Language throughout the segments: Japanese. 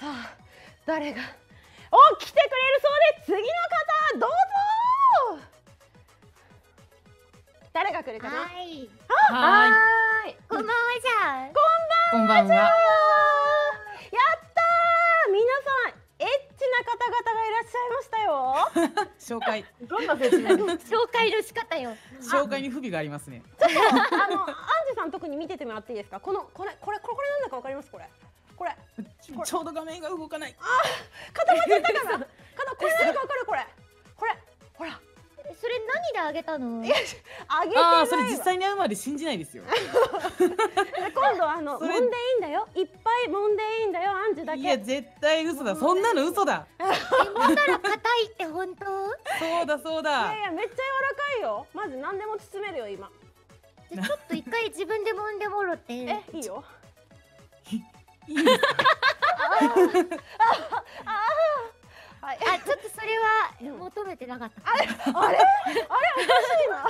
さあ誰が来てくれるそうで、次の方どうぞ。誰が来るかな。 はい。 はーい。こんばんはじゃん。 こんばんは。 やったー、皆さんエッチな方々がいらっしゃいましたよ。 紹介。 どんな説明？ 紹介の仕方よ。 紹介に不備がありますね。 アンジュさん特に見ててもらっていいですか。これなんだかわかります。これちょうど画面が動かない。 固まっちゃったかな。これ何かわかる。これほら。 それ何であげたの？ あげてないわ。 ああ、それ実際に会うまで信じないですよ。 今度揉んでいいんだよ。いっぱい揉んでいいんだよ。アンジュだけ。 いや絶対嘘だ。そんなの嘘だ。 揉んだら硬いって本当？ そうだそういだ。 やめっちゃ柔らかいよ。まず何でも包めるよ今。 ちょっと一回自分で揉んでもろって。 いいよ。 いいですか。 はい。 ちょっとそれは求めてなかった。 あれおかしいな。さ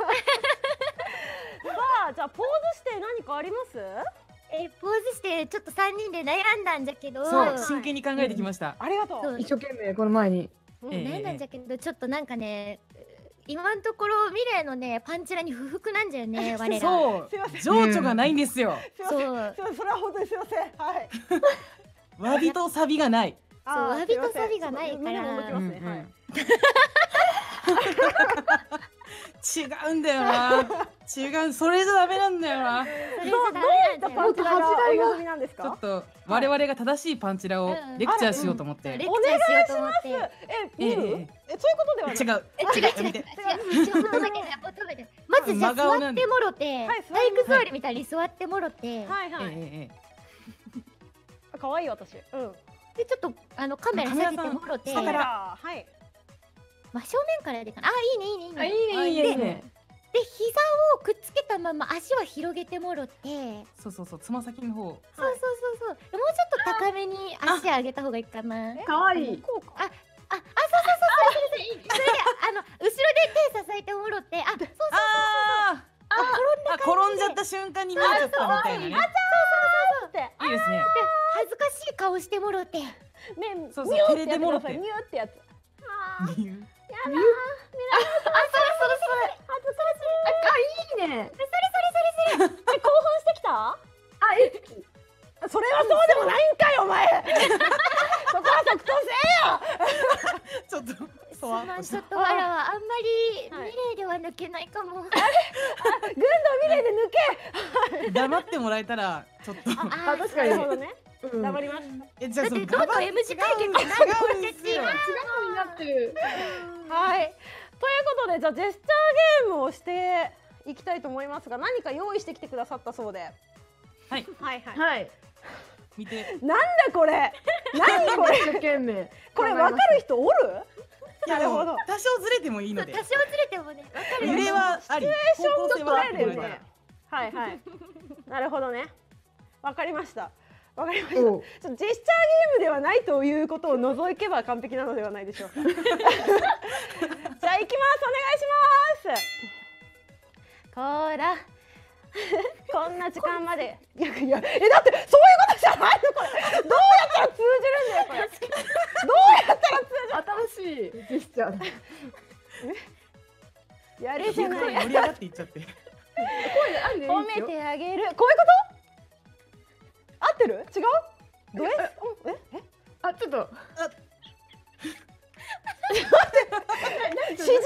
あじゃあポーズして何かあります？ ポーズしてちょっと3人で悩んだんじゃけど。 そう真剣に考えてきました。 ありがとう。 一生懸命この前に。 悩んだんじゃけどちょっとなんかね。今のところミレイのねパンチラに不服なんじゃよね我ら。 そう情緒がないんですよ。 そうそれは本当にすいません。はい。 詫びとサビがない。 そう詫びとサビがないから。 違うんだよな。違う、それじゃダメなんだよな。 それじゃダメなんだよ。 パンチラがお望みなんですか？ ちょっと我々が正しいパンチラをレクチャーしようと思って。 レクチャーしようと思って。 そういうことではない。 違う。 まずじゃあ座ってもろて、体育座りみたいに座ってもろて。 はいはい。可愛い私。でちょっとカメラ下げてもろて。 下から。はい。 真正面からでかな。いいね。 いいね。 で膝をくっつけたまま足は広げてもろて。 そうつま先の方。 そう。もうちょっと高めに足上げた方がいいかな。 可愛い。 そう。それで後ろで手支えてもろて。 転んじゃった瞬間に見えちゃったみたいなね。いいですね。 恥ずかしい顔してもろて。 そう照れてもろて。 ニューってやつ。 やだ。 それ。 いいね。 興奮してきた？それはそうでもないんかいお前。そこは即答せちょっとちょっとわらはあんまりミレイでは抜けないかも。 軍道ミレイで抜け。 黙ってもらえたらちょっと。 確かに。 なるほどね。黙ります。 じゃあだってどうと M 字解決なんで違うんですよ。 違うになってる。 はい。ということでじゃあジェスチャーゲームをしていきたいと思いますが、何か用意してきてくださったそうで。 はい。 はい。 見て。 なんだこれ。何これ。 一生懸命。 これわかる人おる？なるほど。 多少ずれてもいいので。 多少ずれてもね、わかるよ。 揺れはあり。方向性はあってもらえたら。 はい。なるほどね。わかりました。ジェスチャーゲームではないということを除けば完璧なのではないでしょうか。じゃあ行きます。お願いします。こら。こんな時間まで。だってそういうことじゃないのこれ。どうやったら通じるんだよこれ。どうやったら通じる？ 新しいジェスチャー。 やるじゃない。 盛り上がっていっちゃって。 褒めてあげる。こういうこと？合ってる？違う？どれ？ ちょっと。 指示棒くださ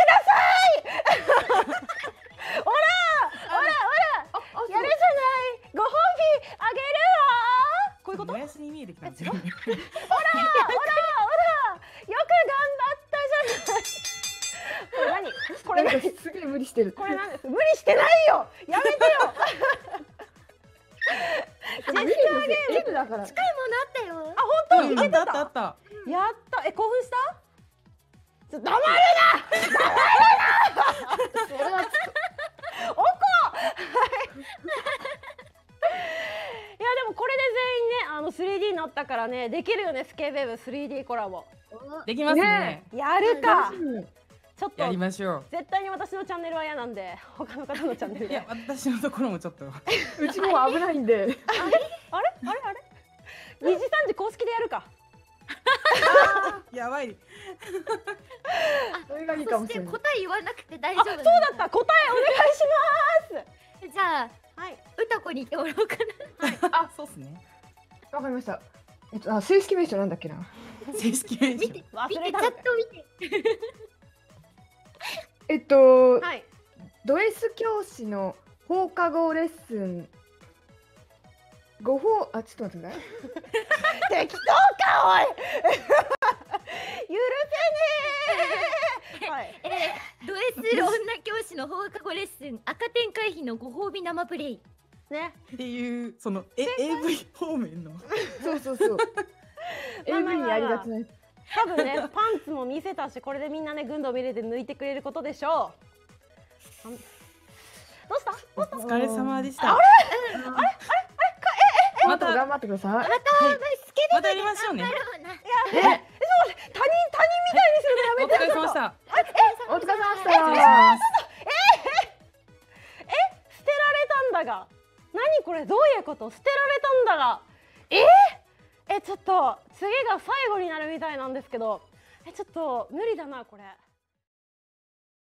い。ほら。やるじゃない。ご褒美あげるわ。こういうこと？ もやしに見えてきたんですよ。 ほら。よく頑張ったじゃない。これ何？ すげえ無理してる。 これなんです。無理してないよ。やめてよ。ジェスチャーゲームだから。 近いものあったよ。 本当？いけてた？ あった。 やった。興奮した？黙るな。 それは。 おこ。いやでもこれで全員ね3D になったからね、できるよね。スケベブ 3D コラボできますね。 やるか。ちょっとやりましょう。 絶対に私のチャンネルは嫌なんで他の方のチャンネルで。 いや私のところもちょっと。 うちも危ないんで。 あれ 2時3時公式でやるか。 やばい。 それがいいかそしてもしれない。 答え言わなくて大丈夫そうだった答えお願いしじゃあます。はい。 歌子に言ってもらおうかあ、そうっすね。 わかりました。正式名称なんだっけな。 正式名称。 見て忘れ見てチャたのかよ。 ット見てはい。 ド S 教師の放課後レッスン。ちょっと待ってください。 適当かおい。許せねえ。はい。 ド S 女教師の放課後レッスン赤点回避のご褒美生プレイ。 ね。 っていうそのAV 方面の。 そうそうそう。 まあまあ AV にありがちなやつ。 多分ねパンツも見せたしこれでみんなね軍道見れて抜いてくれることでしょう。どうした？ お疲れ様でした。また頑張ってください。 またスケまたやりましょうね。 だろうな。 他人みたいにするのやめお疲れ様でした。 お疲れ様でし失礼した。 ます。 捨てられたんだが。何これどういうこと？捨てられたんだが。ちょっと次が最後になるみたいなんですけど、ちょっと無理だなこれ。